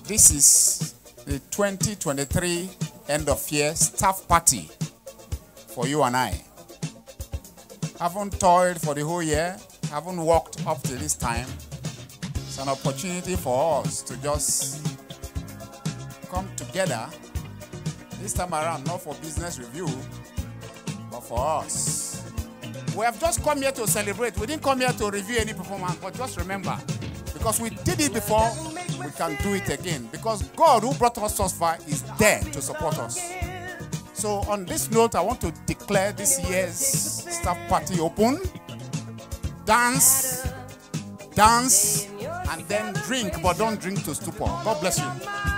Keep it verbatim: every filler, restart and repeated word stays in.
This is the twenty twenty-three end of year staff party for you and I. Haven't toiled for the whole year, haven't worked up to this time. It's an opportunity for us to just come together this time around, not for business review, but for us. We have just come here to celebrate. We didn't come here to review any performance, but just remember, because we did it before, we can do it again. Because God, who brought us thus far, is there to support us. So on this note, I want to declare this year's staff party open. Dance, dance, and then drink, but don't drink to stupor. God bless you.